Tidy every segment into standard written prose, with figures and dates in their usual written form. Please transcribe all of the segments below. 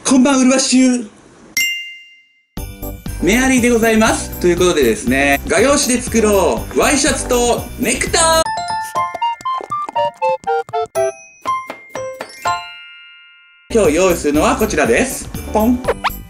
こんばんうるわしゅうメアリーでございます。ということでですね、画用紙で作ろうワイシャツとネクタイ。今日用意するのはこちらです。ポン。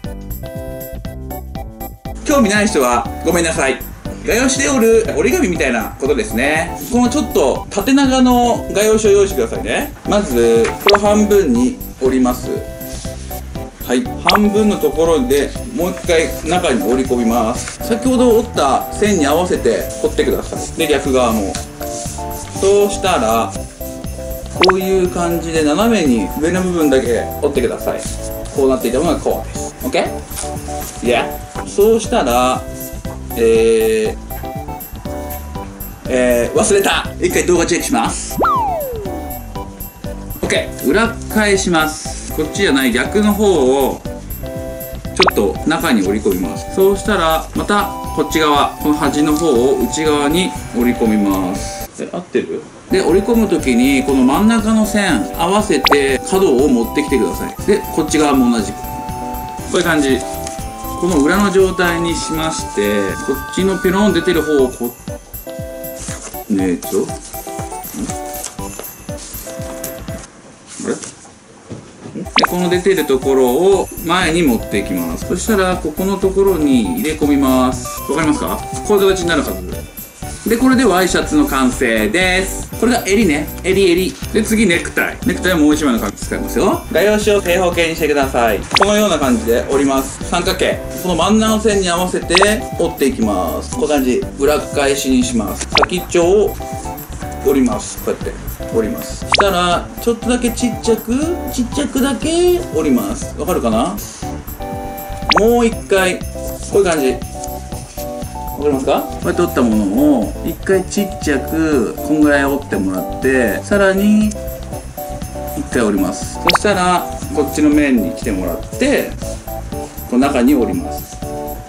興味ない人はごめんなさい。画用紙で折り紙みたいなことですね。このちょっと縦長の画用紙を用意してくださいね。まずこれを半分に折ります。はい、半分のところでもう一回中に折り込みます。先ほど折った線に合わせて折ってください。で逆側もそうしたらこういう感じで斜めに上の部分だけ折ってください。こうなっていたものがこうです。 OK？ そうしたら忘れた。一回動画チェックします。 OK、 裏返します。こっちじゃない逆の方をちょっと中に折り込みます。そうしたらまたこっち側、この端の方を内側に折り込みます。合ってる？で折り込む時にこの真ん中の線合わせて角を持ってきてください。でこっち側も同じくこういう感じ。この裏の状態にしまして、こっちのピロン出てる方をでこの出てるところを前に持っていきます。そしたらここのところに入れ込みます。わかりますか？こういう形になるはずで、これでワイシャツの完成です。これが襟ね。襟で、次ネクタイはもう一枚の感じ使いますよ。画用紙を正方形にしてください。このような感じで折ります。三角形、この真ん中の線に合わせて折っていきます。こういう感じ。裏返しにします。先っちょを折ります。こうやって折ります。したらちょっとだけちっちゃくだけ折ります。わかるかな？もう一回こういう感じ。わかりますか？こうやって折ったものを一回ちっちゃくこんぐらい折ってもらって、さらに一回折ります。そしたらこっちの面に来てもらってこの中に折ります。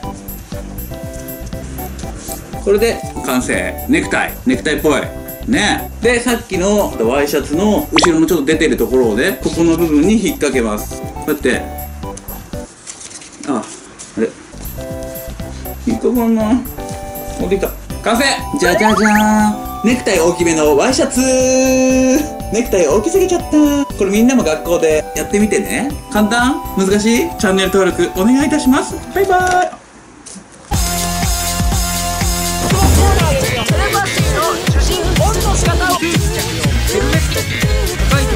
これで完成。ネクタイっぽいね。でさっきのワイシャツの後ろのちょっと出てるところをね、ここの部分に引っ掛けます。こうやって、あれ引っ掛かんな。持ってきた。完成。じゃじゃじゃーん。ネクタイ大きめのワイシャツ。ネクタイ大きすぎちゃった。これみんなも学校でやってみてね。簡単？難しい？チャンネル登録お願いいたします。バイバーイ。 セレブリティの写真オンの仕方をヘルメット高い